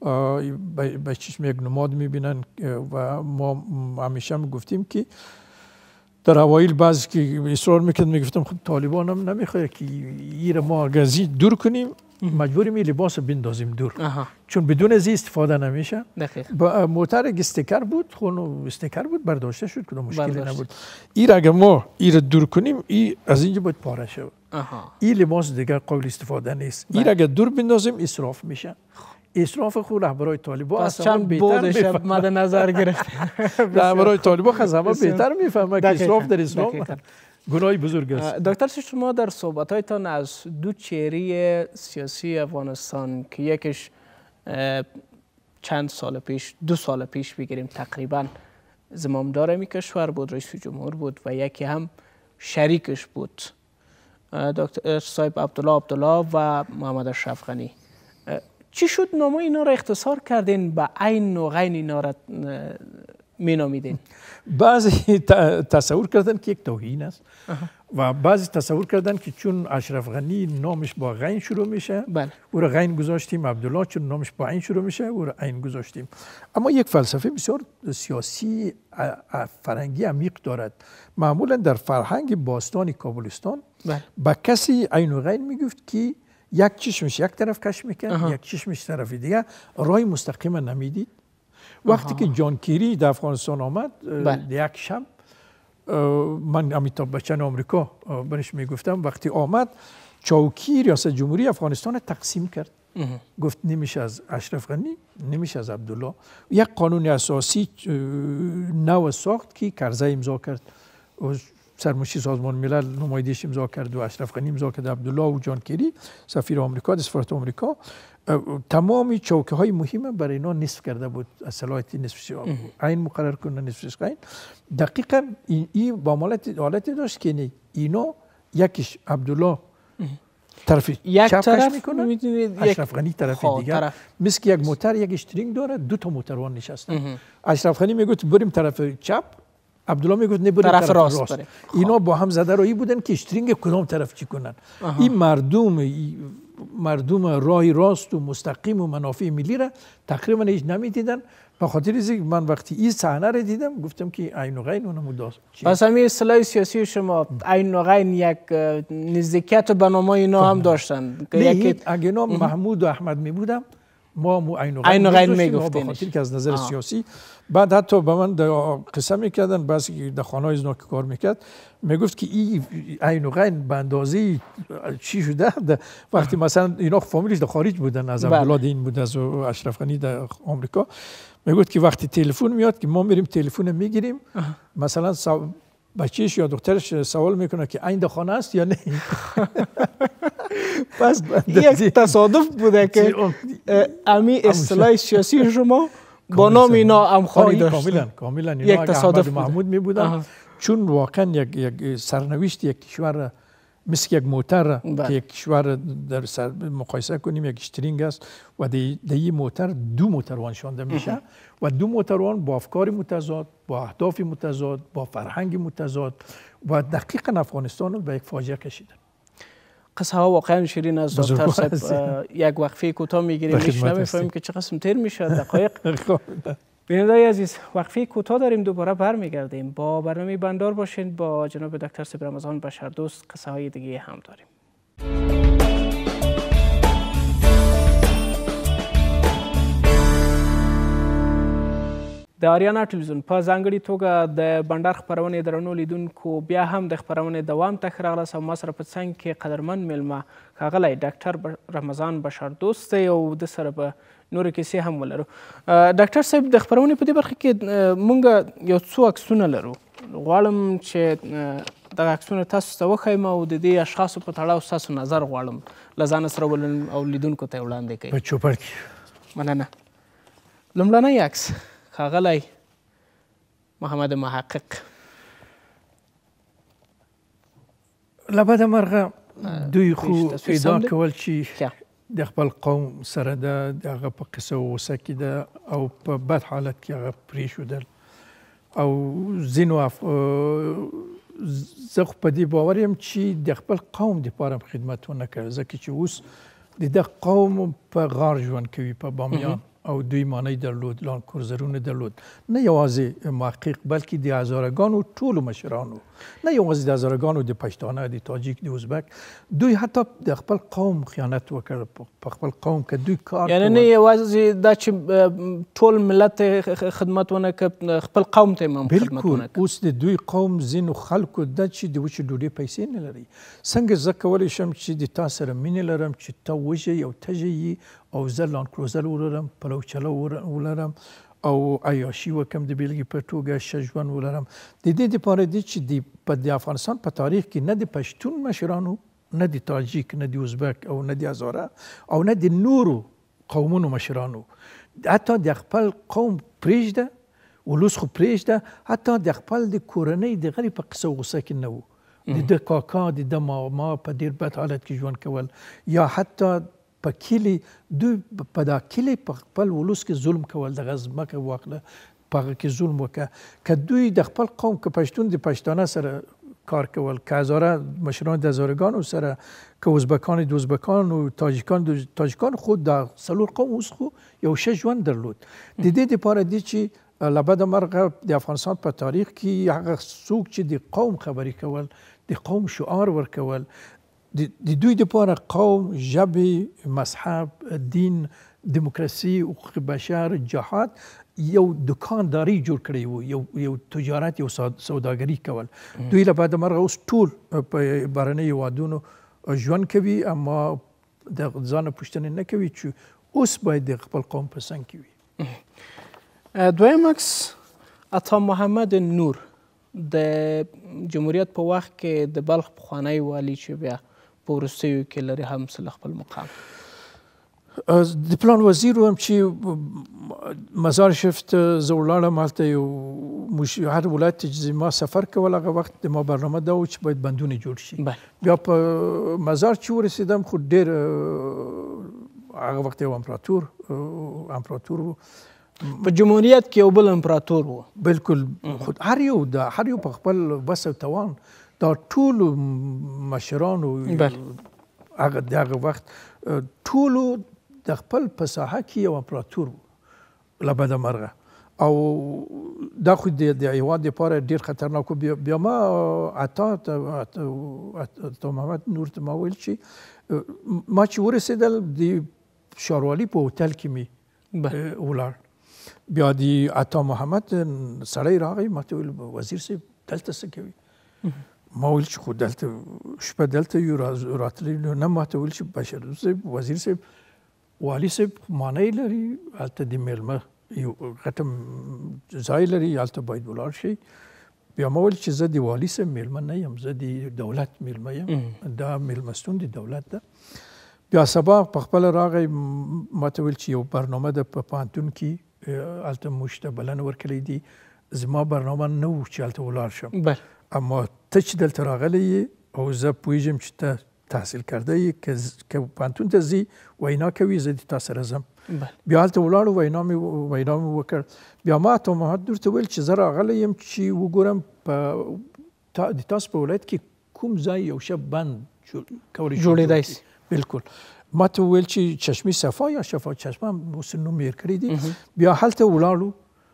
به چشم یک نماد میبینن و ما همیشه هم گفتیم که در اوایل بعضی که اصرار میکرد میگفتم خب طالبان هم نمیخواد که این ما از دور کنیم، مجبوریم این لباس بندازیم دور. آها. چون بدون از استفاده نمیشه. با موتر استیکر بود، خون استیکر بود، برداشته شد، کدام مشکلی نبود. این اگر ما این دور کنیم این از اینجا باید پاره شود. این لباس دیگر قابل استفاده نیست. این اگر دور بندازیم اسراف میشه. اسراف خود رهبرای طالبان از چند بودش مد نظر گرفت. رهبرای طالبان از همه بهتر میفهمه که اسراف در اسلام گناهی بزرگ است. دکتر، شما در صحبت‌هایتان از دو چهره سیاسی افغانستان که یکیش چند سال پیش دو سال پیش بگیریم تقریبا زمامدار می کشور بود، رئیس جمهور بود و یکی هم شریکش بود، دکتر صاحب عبدالله عبدالله و محمد اشرف غنی. چی شد نام اینا را اختصار کردین به عین و غین اینا را می نامیدین؟ بعضی تصور کردن که یک توهین است و بعضی تصور کردن که چون اشرف غنی نامش با غین شروع میشه او را غین گذاشتیم، عبدالله چون نامش با عین شروع میشه او را عین گذاشتیم. اما یک فلسفه بسیار سیاسی فرهنگی عمیق دارد. معمولا در فرهنگ باستان کابلستان با کسی عین و غین میگفت که یک چشمش یک طرف کش میکرد، یک چشمش طرف دیگه، راه مستقیم نمیدید. وقتی که جان کیری در افغانستان آمد یک شب، من امیتاب بچن آمریکا برش میگفتم، وقتی آمد چوکی ریاست جمهوری افغانستان تقسیم کرد. گفت نمیشه از اشرف غنی، نمیشه از عبدالله. یک قانون اساسی نو ساخت که کرزی امضا کرد. سرمشی سازمان ملل نماینده‌اش امضا کرد و اشرف غنی امضا کرد، عبدالله و جان کری سفیر آمریکا در سفارت آمریکا، تمام چوکه های مهم برای اینا نصف کرده بود، از صلاحیت نصف عین مقرر کنه نصف عین. دقیقا این ای با حالتی داشت که اینا یکیش عبدالله طرف یک چپ طرف میکنه، میدونید اشرف غنی طرف دیگر، مثل که یک موتر یک استرینگ داره، دو تا موتروان نشستن. اشرف غنی میگفت بریم طرف چپ، عبدالله میگفت نه بریم طرف, طرف راست, راست. اینا با هم زده رایی بودن که استرینگ کدام طرف چی کنن. آها. این مردم ای مردم راه راست و مستقیم و منافع ملی را تقریبا هیچ نمیدیدن. به خاطر اینکه من وقتی این صحنه را دیدم گفتم که عین و غین اونم داست. پس همین اصطلاح سیاسی شما عین و غین یک نزدیکیت به نام اینا هم داشتن. یکی اگه اینا محمود و احمد می بودم ما مو عین و غین میگفتیم. به خاطر که از نظر آه. سیاسی بعد حتی به من قسم میکردن، بس در خانه‌های اینا که کار میکرد میگفت که این عین و غین به اندازه چی شده وقتی مثلا اینا فامیلش در خارج بودن، از اولاد این بود، از اشرف غنی در آمریکا، میگفت که وقتی تلفن میاد که ما میریم تلفن میگیریم، مثلا بچهش یا دخترش سوال میکنه که این در خانه است یا نه. پس یک تصادف بوده که امی اصطلاح سیاسی شما با نام اینا همخوانی داشت. کاملا کاملا اینا اگه احمد محمود می بودن، چون واقعا یک یک سرنوشت یک کشور مثل یک موتر که یک کشور در سر مقایسه کنیم یک استرینگ است و در این موتر دو موتروان شانده میشه و دو موتروان با افکار متضاد، با اهداف متضاد، با فرهنگ متضاد و دقیقا افغانستان رو به یک فاجعه کشیدن. قصه ها واقعا شیرین از دکتر صاحب. یک وقفه کوتاه میگیریم، هیچ نمیفهمیم که چه قسم تیر میشه دقایق. بینندگان عزیز وقفه کوتاه داریم، دوباره برمیگردیم. با برنامه بندار باشین، با جناب دکتر صاحب رمضان بشردوست قصه های دیگه هم داریم. د آریانا ټلویزیون په ځانګړې توګه د بنډار خپرونې درنو لیدونکو بیا هم د خپرونې دوام ته ښه راغلاست او ما سره په څنګ کې قدرمن میلمه ښاغلی ډاکټر رمضان بشردوست دی او د سره به نورې کیسې هم ولرو. ډاکټر صاحب د خپرونې په دې برخه کې موږ یو څو عکسونه لرو، غواړم چې دغه عکسونه تاسو ته وښیم او د دې اشخاصو په تړاو ستاسو نظر غواړم له ځانه سره ولرم او لیدونکو ته یې وړاندې کوئ. په چوپړ کې مننه. لومړنی عکس ښاغلی محمد محقق. له بده مرغه دوی خو ادعا کول چې د خپل قوم سره د هغه په قصه و غوسه کې ده او په بد حالت کې هغه پرېښودل او ځینو زه خو په دې باور یم چې د خپل قوم دپاره خدمت ونه کړ، ځکه چې اوس د دغه قوم په غار ژوند کوي، په بامیان، او دوی مانای درلود، لان کورزرونه درلود، نه یوازې محقق بلکې د هزارگانو ټولو مشرانو، نه یوازې د هزارگانو د پښتانه، د تاجیک، د ازبک، دوی حتی د خپل قوم خیانت وکړ په خپل قوم که دوی کار یعنی نه یوازې دا چې ټول ملت خدمت ونه کړ، خپل قوم ته هم خدمت ونه کړ. اوس د دوی قوم ځینو خلکو ده چې د وچې ډوډۍ پیسې نه لري. څنګه زه کولی شم چې د تا سره مینې لرم چې ته وږی او تږی یې او زه لان کروزر ولرم، پلو چلو ولرم او عیاشي وکم د بیلګې په توګه ښه ژوند ولرم. د دې دپاره دی چې د افغانستان په تاریخ کې نه د پښتون مشرانو، نه د تاجیک، نه د ازبک او نه د هزاره او نه د نورو قومونو مشرانو حتی د خپل قوم پرېږده، ولوس خو پرېږده، حتی د خپل د کورنۍ د غړي په قصه غوسه کې نه و. د ده کاکا، د ده ماما په ډېر بد حالت کې ژوند کول، یا حتی په کلي دوی په دا کلي په خپل ولوس کې ظلم کول، دغه ځمکه واخله په هغه کې ظلم وکړه. که دوی د خپل قوم که پښتون د پښتانه سره کار کول، که هزاره مشران د هزارگانو سره، که ازبکان د ازبکانو، تاجیکان د تاجیکانو، خود د څلور قوم اوس خو یو ښه ژوند درلود. د دې دپاره دی چې له بده مرغه د افغانستان په تاریخ کې هغه څوک چې د قوم خبرې کول، د قوم شعار ورکول، د دوی دپاره قوم، ژبې، مذهب، دین، دموکراسي، حقوق بشر، جهاد یو دکانداری جوړ کړی و، یو یو تجارت، یو سوداګري کول. دوی له بعد مرغه اوس ټول په بهرنیو هېوادونو ژوند کوي، اما د ځانه پوښتنې نه کوي چې اوس باید د خپل قوم په څنګ کې وي. دویم عکس عطا محمد نور د جمهوریت په وخت کې د بلخ پخوانی والي چې بیا په وروستیو کې لري هم څه له خپل مقام د پلان وزیر وم چې مزار شفت زه ولاړم هلته یو هر ولایت چې ما سفر کول هغه وخت د ما برنامه دا و چې باید بندونه جوړ شي بیا په مزار چې ورسېدم خو ډېر هغه وخت یو امپراتور امپراتور و په جمهوریت کې یو بل امپراتور و بالکل خو هر یو د هر یو په خپل وس او توان دا ټولو مشرانو هغه د هغه وخت ټولو د خپل په ساحه کې یو امپراتور و له بده مرغه او دا خو د هېواد دپاره ډېر خطرناک و بیا ما عطا عطا محمد نور ته ما ویل چې ما چې ورسېدل د ښاروالي په هوټل کې مې ولاړ بیا د عطا محمد سړی راغی ما ته ویل وزیر صاحب دلته څه کوي ما ویل چې خو دلته شپه دلته یو راتلی نه ما ته ویل چې بشردوست صاحب وزیر صاحب والي صاحب معنی لري هلته د میلمه یو غټه ځای لري هلته باید ولاړ شي بیا ما ویل چې زه د والي صاحب میلمه نه یم زه د دولت میلمه یم دا میلمستون د دولت ده بیا سبا په خپله راغی ما ته ویل چې یو برنامه ده په پوهنتون کې هلته موږ ته بلنه ورکړی دي زما برنامه نه و چې هلته ولاړ شم اما ته چې دلته راغلی یې او زه پوهېږم چې ته تحصیل کرده یې که پوهنتون ته ځي وینا کوي زه د تا سره ځم بیا هلته ولاړو وینا مې وینا مې وکړ بیا ما عطا محمد ورته ویل چې زه راغلی یم چې وګورم په د تاسو په ولایت کې کوم ځای یو شه بند کولی جوړېدی سي بالکل ما ته وویل چې چشمې صفا یا شفا چشمه اوس نوم یې کړی دی بیا هلته ولاړو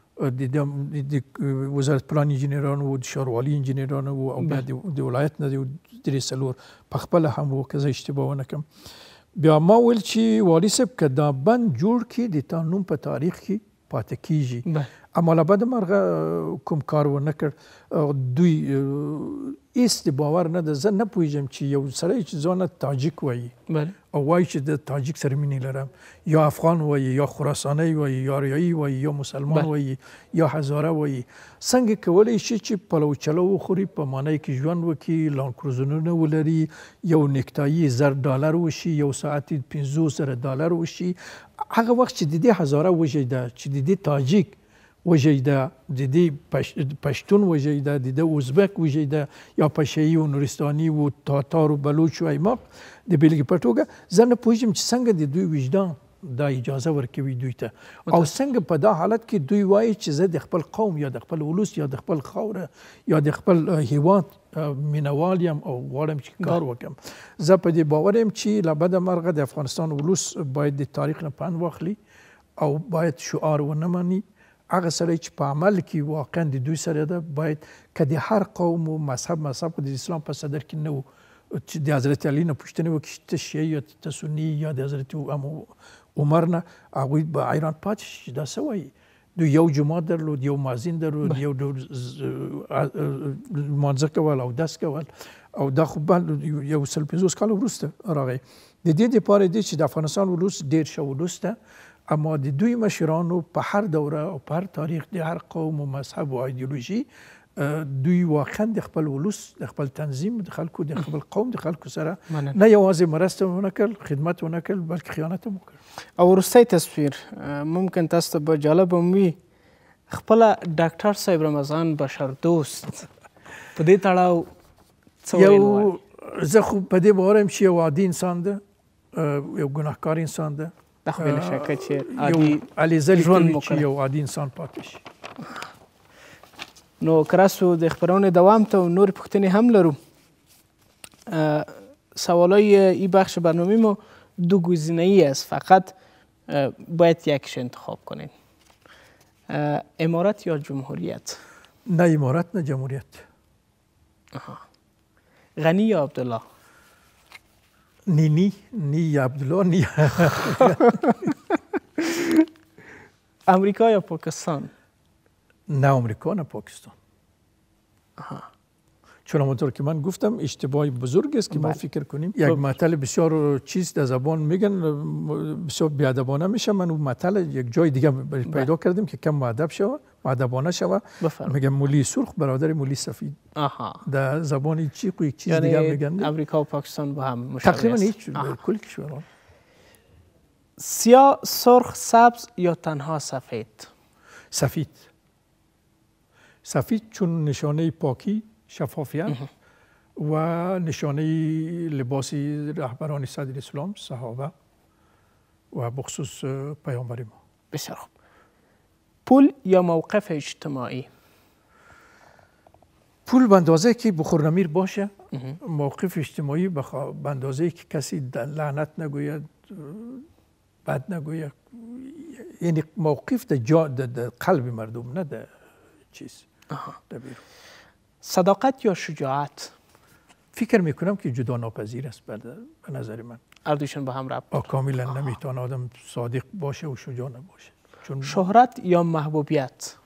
د وزارت پلان انجینرانو و د ښاروالي انجینرانو و او بیا د ولایت نه درې څلور په خپله هم و که زه اشتباه ونه کړم بیا ما ویل چې والي صاحب که دا بند جوړ کړي د تا نوم په تاریخ کې پاتې کېږي اما له بده مرغه کوم کار ونه کړ دوی هېڅ د باور نه ده زه نه پوهېږم چې یو سړی چې ځانه تاجک وایي او وایي چې د تاجک سره مینې لرم یا افغان وایي یا خراسانی وایي یا ریایي وایي یا مسلمان وایي یا هزاره وایي څنګه کولی شي چې پلو چلو وخوري په معنی کې ژوند وکړي لانکروزرونه ولري یو نیکتایي زر ډالر وشي یو ساعت پنځوس زره ډالر وشي هغه وخت چې د دې هزاره وژیده چې د دې تاجک وژیده د دې پښتون وژیده د دې ازبک وژیده یا پشهیي و نورستاني و تاتار و بلوچ و ایماق د بېلګې په توګه زه نه پوهېږم چې څنګه د دوی وجدان دا اجازه ورکوي دوی ته او څنګه په دا حالت کې دوی وایي چې زه د خپل قوم یا د خپل ولس یا د خپل خاوره یا د خپل هیواد مینوال یم او غواړم چې کار وکړم زه په دې باور یم چې له بده مرغه د افغانستان ولس باید د تاریخ نه پند واخلي او باید شعار ونه مني هغه سړی چې په عمل کې واقعا د دوی سره ده باید که د هر قوم و مذهب مذهب د اسلام په صدر کې نه و چې د حضرت علی نه پوښتنې وکړي چې ته شیعي یا ته سني یا د حضرت عمر نه هغوی به حیران پاتې شي چې دا څه وایي دوی یو جومات درلود یو مازین درلود یو ډول لمانځه کول اودس کول او دا خو یو سل پنځوس کاله وروسته راغی د دې دپاره دی چې د افغانستان ولس ډېر ښه ولس ده اما د دوی مشرانو په هر دوره او په هر تاریخ د هر قوم و مذهب و ایدیولوژي دوی واقعا د خپل ولس د خپل تنظیم د خلکو د خپل قوم د خلکو سره نه یوازې مرسته ونه کړل خدمت ونه کړل بلکې خیانت هم وکړل او وروستی تصویر ممکن تاسو ته به جالب هم وي خپله ډاکټر صاحب رمضان بشردوست په دې تړاو څه ویل یو زه خو په دې باور یم چې یو عادي انسان ده یو ګناهکار انسان ده دا خو بې له شکه چې عادي علیزلي کوي چې یو عادي انسان پاتې شي نو که راسو د خپرونې دوام ته نورې پوښتنې هم لرو سوالای این بخش برنامه ما دو گزینه‌ای است فقط باید یکیش انتخاب کنین امارت یا جمهوریت نه امارت نه جمهوریت غنی یا عبدالله نی نی نی عبدالله نی امریکا یا پاکستان نه امریکا نه پاکستان چون همونطور که من گفتم اشتباهی بزرگ است که ما فکر کنیم یک مطلب بسیار چیز در زبان میگن بسیار بیادبانه میشه. من اون مطلب یک جای دیگه پیدا کردیم که کم مؤدب شوه، مؤدبانه شوه، میگم مولی سرخ برادر مولی سفید. آها. در زبان چی کوی چیز یعنی دیگه میگن. امریکا و پاکستان با هم مشابه است. تقریبا هیچ کل کشورها. سیاه، سرخ، سبز یا تنها سفید؟ سفید. سفید چون نشانه پاکی، شفافیت و نشانه لباس رهبران صدر اسلام، صحابه و بخصوص پیامبر ما. بسیار خوب. پول یا موقف اجتماعی؟ پول به اندازه که بخورنمیر باشه، موقف اجتماعی به اندازه که کسی لعنت نگوید، بد نگوید، یعنی موقف در قلب مردم، نه در چیز در بیرون. صداقت یا شجاعت؟ فکر میکنم که جدا ناپذیر است به نظر من. اردوشون با هم ربط؟ کاملا نمیتونه آدم صادق باشه و شجاع نباشه. چون شهرت یا محبوبیت؟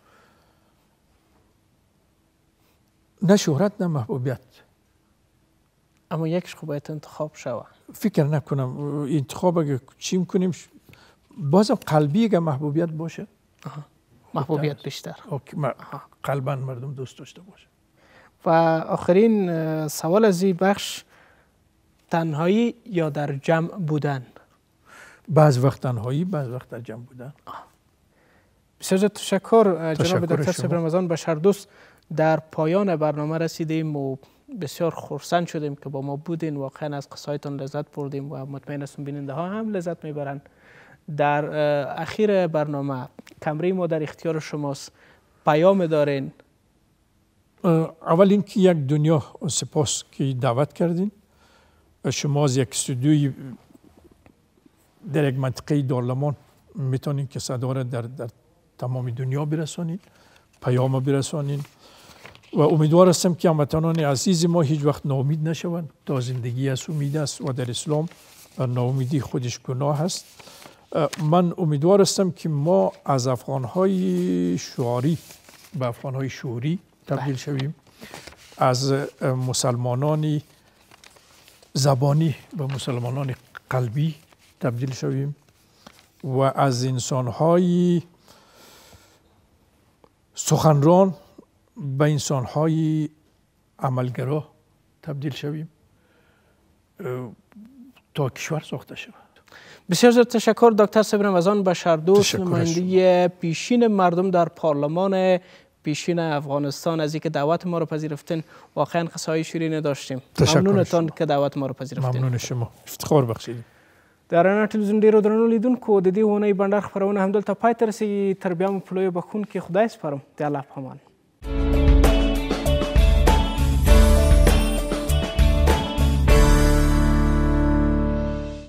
نه شهرت نه محبوبیت. اما یکش خوب باید انتخاب شوه. فکر نکنم انتخاب اگه چی میکنیم بازم قلبی اگه محبوبیت باشه. آها. محبوبیت بیشتر. قلباً مردم دوست داشته باشه. و آخرین سوال از این بخش، تنهایی یا در جمع بودن؟ بعض وقت تنهایی، بعض وقت در جمع بودن. بسیار تشکر جناب دکتر صاحب رمضان بشردوست. در پایان برنامه رسیدیم و بسیار خرسند شدیم که با ما بودین. واقعا از قصایتان لذت بردیم و مطمئن هستم بیننده ها هم لذت میبرند. در اخیر برنامه کمره ما در اختیار شماست، پیام دارین؟ اول اینکه یک دنیا سپاس که دعوت کردین. شما از یک استودیوی در یک منطقه پارلمان میتونین که صدا را در, در تمام دنیا برسانین، پیام برسانین و امیدوار هستم که هموطنان عزیز ما هیچ وقت ناامید نشوند. تا زندگی است امید است و در اسلام ناامیدی خودش گناه است. من امیدوار هستم که ما از افغانهای شعاری به افغانهای شعوری تبدیل شویم، از مسلمانان زبانی به مسلمانان قلبی تبدیل شویم و از انسانهای سخنران به انسانهای عملگرا تبدیل شویم تا کشور ساخته شود. بسیار زیاد تشکر دکتر صاحب رمضان بشردوست، نماینده پیشین مردم در پارلمان پیشین افغانستان، از اینکه دعوت ما رو پذیرفتین. واقعا قصای شیرین داشتیم. ممنونتان که دعوت ما رو پذیرفتین. ممنون شما، افتخار بخشیدید. در اریانا تلویزیون ډیرو درنو لیدونکو د دې اونۍ بنډار خپرونه همدلته پای ته رسېږي. تر بیا مو په لویو بخښونکي خدای سپارم. د الله په امان.